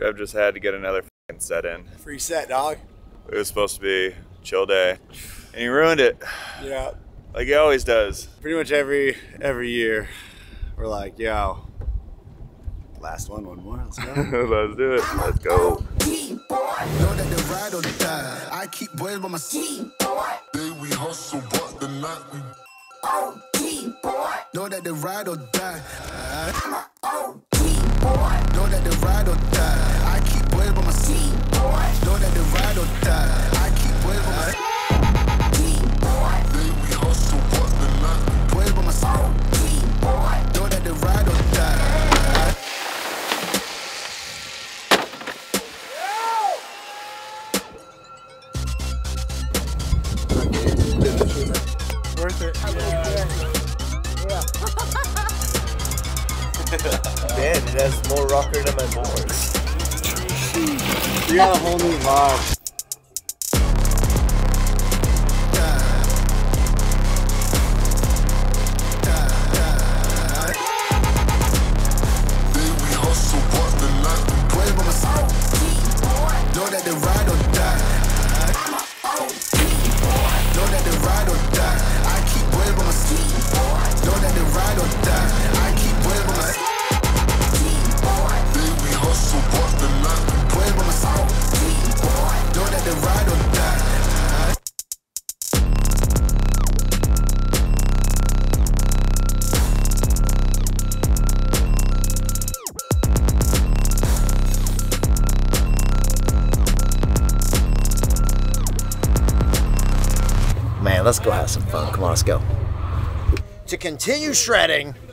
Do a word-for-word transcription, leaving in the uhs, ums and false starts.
I've just had to get another fucking set in. Free set, dog. It was supposed to be a chill day, and he ruined it. Yeah. Like he always does. Pretty much every every year, we're like, yo, last one, one more. Let's go. Let's do it. Let's go. Know that the ride or die. I keep boys by my seat. Day we hustle, but the night we O G boy. Know that the ride or die. I'm a O G boy. Know that the ride or die. I keep boys by my seat. Know that the ride or die. I keep boys by my seat. Day we hustle, but the night we boys by my seat. Know that the ride or die. Worth it. Yeah. Man, it has more rocker than my boards. You got a whole new vibe. Know that the ride or die. Know that the ride or die. I keep boys by my seat. Know that the ride or die. I keep boys by my seat. Baby hustle, but the night we boys by my seat. Know that the ride or die. Man, let's go have some fun. Come on, let's go. To continue shredding,